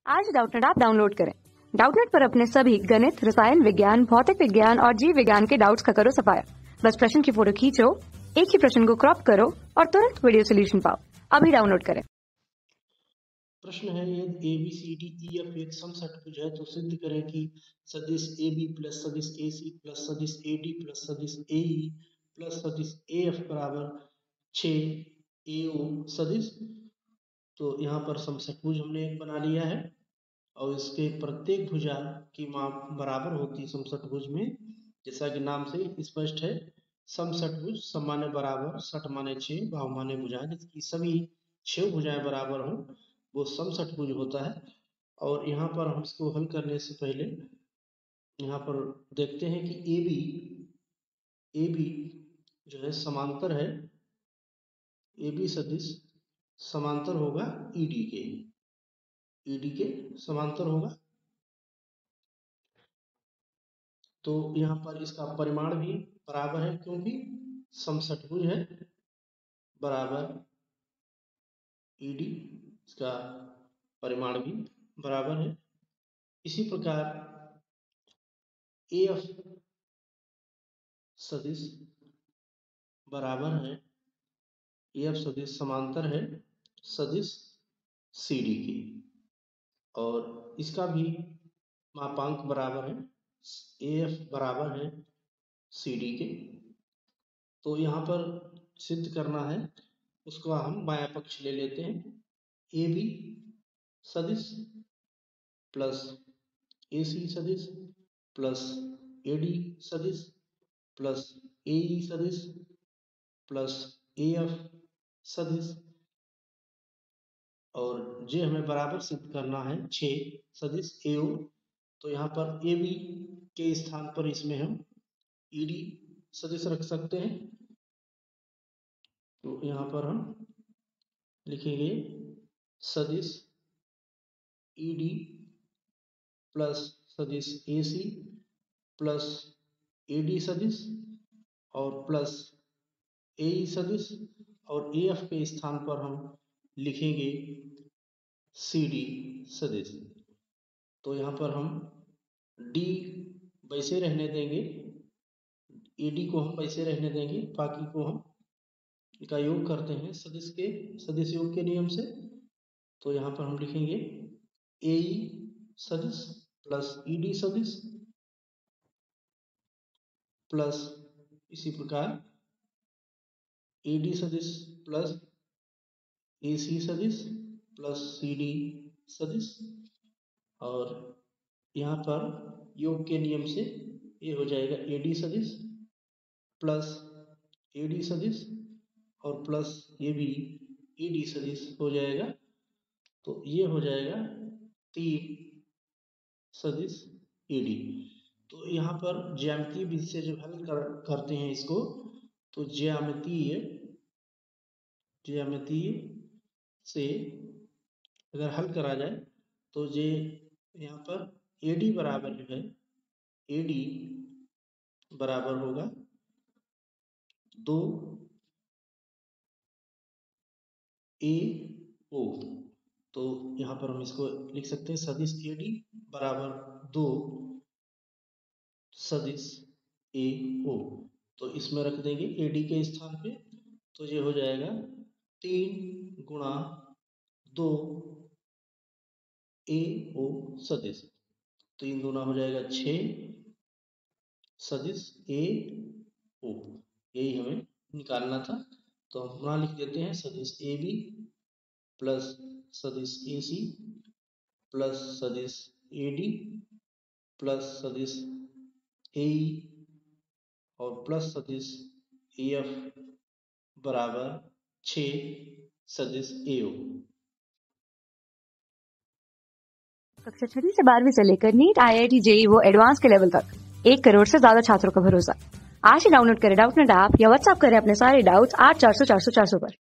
आज Doubtnut app download करें। डाउटनेट पर अपने सभी गणित, रसायन विज्ञान, भौतिक विज्ञान और जीव विज्ञान के डाउट्स का करो सफाया। बस प्रश्न की फोटो खींचो, एक ही प्रश्न को क्रॉप करो और तुरंत वीडियो सोल्यूशन पाओ। अभी डाउनलोड करें। प्रश्न है, यदि A B C D E F एक समषटभुज है तो सिद्ध करें कि सदिश ए बी प्लस सदिश ए सी प्लस सदिश ए डी प्लस सदिश ए ई प्लस सदिश ए एफ बराबर 6 ए ओ सदिश। तो यहाँ पर समषटभुज हमने एक बना लिया है और इसके प्रत्येक भुजा की माप बराबर होती है समषटभुज में, जैसा कि नाम से स्पष्ट है। समषटभुज सम माने बराबर, षट माने 6, बाहु माने भुजाएं, जिसकी सभी 6 भुजाएं बराबर हों वो समषटभुज होता है। और यहाँ पर हम इसको हल करने से पहले यहाँ पर देखते हैं कि ए बी जो है समांतर है, ए बी सदिश समांतर होगा ईडी के समांतर होगा। तो यहाँ पर इसका परिमाण भी बराबर है क्योंकि समषटभुज है बराबर ईडी, इसका परिमाण भी बराबर है। इसी प्रकार एफ सदिश बराबर है, एफ सदिश समांतर है सदिश सी डी के और इसका भी मापांक बराबर है, एफ बराबर है सी डी के। तो यहाँ पर सिद्ध करना है, उसको हम बायां पक्ष ले लेते हैं। ए बी सदिश प्लस ए सी सदिश प्लस ए डी सदिश प्लस ए ई सदिश प्लस ए एफ सदिश और जे हमें बराबर सिद्ध करना है 6 सदिश ए ओ। तो यहाँ पर ए बी के स्थान पर इसमें हम ई डी सदिश रख सकते हैं। तो यहाँ पर हम लिखेंगे सदिश ई डी प्लस सदिश ए सी प्लस ए डी सदिश और प्लस ए ई सदिश और ए एफ के स्थान पर हम लिखेंगे सी डी सदिश। तो यहाँ पर हम डी वैसे रहने देंगे, ए डी को हम वैसे रहने देंगे, बाकी को हम का योग करते हैं सदिश योग के नियम से। तो यहाँ पर हम लिखेंगे ए ई सदिश प्लस ई डी सदिश प्लस इसी प्रकार ए डी सदिश प्लस ए सी सदिश प्लस सी डी सदिश और यहाँ पर योग के नियम से ये हो जाएगा ए डी सदिश प्लस ए डी सदिश और प्लस ये भी ए डी सदिश हो जाएगा। तो ये हो जाएगा 3 सदिश ए डी। तो यहाँ पर ज्यामितीय विधि से जो हल करते हैं इसको, तो ज्यामितीय से अगर हल करा जाए तो जे यहाँ पर ए डी बराबर जो है, ए डी बराबर होगा 2 ए ओ। तो यहाँ पर हम इसको लिख सकते हैं सदिश ए डी बराबर 2 सदिश ए ओ। तो इसमें रख देंगे ए डी के स्थान पे, तो ये हो जाएगा 3 गुणा 2 ए ओ सदिश। 3 दूना हो जाएगा 6 सदिश ए ओ, यही हमें निकालना था। तो हम पुनः लिख देते हैं सदिश ए बी प्लस सदिश ए सी प्लस सदिश ए डी प्लस सदिश ए ई और प्लस सदिश ए एफ बराबर 6 सदिश ए ओ। कक्षा 6 से 12वीं से लेकर नीट, IIT, JEE वो एडवांस के लेवल तक 1 करोड़ से ज्यादा छात्रों का भरोसा। आज ही डाउनलोड करें डाउटनेट ऐप या व्हाट्सएप करें अपने सारे डाउट्स 8400 400 400 पर।